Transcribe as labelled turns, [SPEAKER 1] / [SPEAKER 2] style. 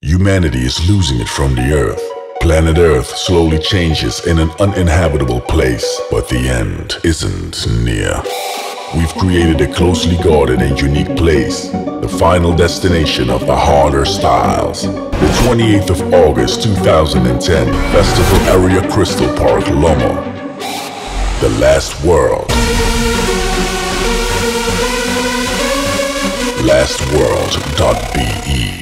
[SPEAKER 1] Humanity is losing it from the Earth. Planet Earth slowly changes in an uninhabitable place, but the end isn't near. We've created a closely guarded and unique place, the final destination of the harder styles. The 28th of August 2010, Festival Area Crystal Park, Lomo. The Last World. lastworld.be